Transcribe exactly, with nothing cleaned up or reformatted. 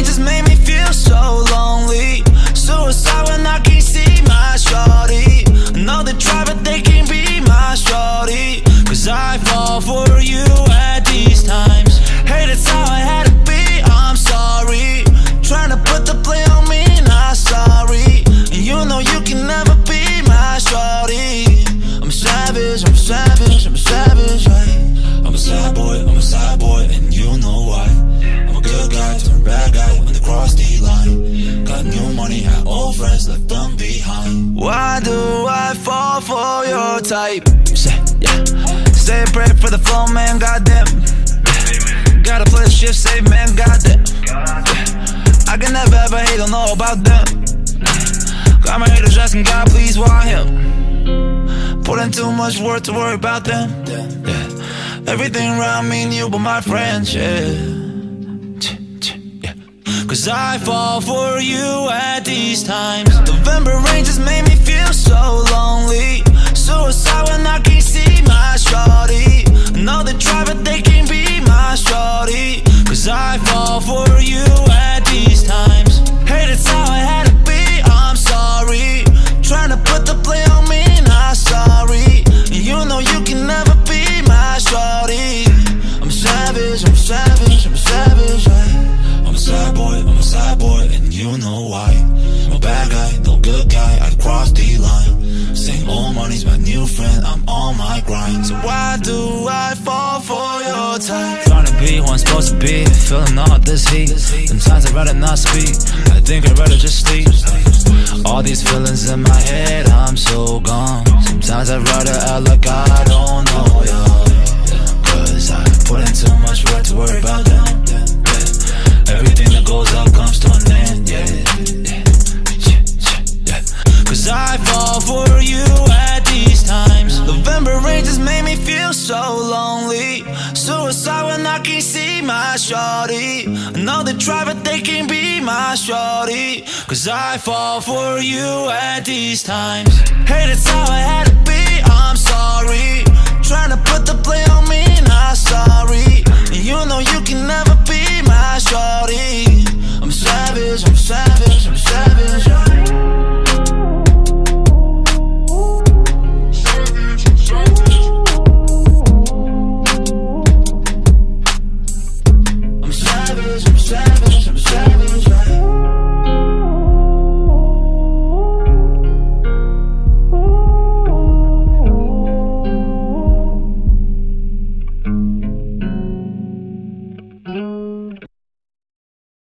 just made me feel so lonely. Suicide when I can't see my shorty. I know they try but they can't be my shorty. Cause I fall for you at these times. Hey, that's how I had to be, I'm sorry. Trying to put the blame on me, not sorry. And you know you can never be my shorty. I'm savage, I'm savage, I'm savage, right? I'm a sad boy, I'm a sad boy, and you know why. I'm a good guy, turn bad guy when they cross the line. Got new money, had old friends, left them behind. Why do I fall for your type? Say, yeah. Say a prayer for the flow, man, goddamn. Gotta play the shift, save, man, goddamn. I can never ever hate, don't know about them. Got my haters asking God, please, why him? Put in too much work to worry about them. Yeah. Everything around me and you but my friends, yeah. Cause I fall for you at these times. November rain just made me feel so lonely. Suicide when I can't see my shorty. I know they try but they can't be my shorty. Cause I fall for you at these times. Hey, that's how I had to be, I'm sorry. Trying to put the blame on me, not sorry. And you know you can never be my shorty. I'm savage, I'm savage, I'm savage, right? I'm a sad boy, I'm a sad boy, and you know why. I'm a bad guy, no good guy, I crossed the line. Saying old money's my new friend, I'm on my grind. So why do I fall for your type? Trying to be who I'm supposed to be, feeling all this heat. Sometimes I'd rather not speak, I think I'd rather just sleep. All these feelings in my head, I'm so gone. Sometimes I'd rather act like I don't know, yeah. Cause I put in too much work to worry about them. Everything that goes up comes to an end, yeah, yeah, yeah, yeah. Cause I fall for you at these times. November rain just made me feel so lonely. Suicide when I can't see my shorty. I know they try but they can't be my shorty. Cause I fall for you at these times. Hey, that's how I had to be, I'm sorry. Trying to put the blame on me, not sorry. And you know you can never be my shorty.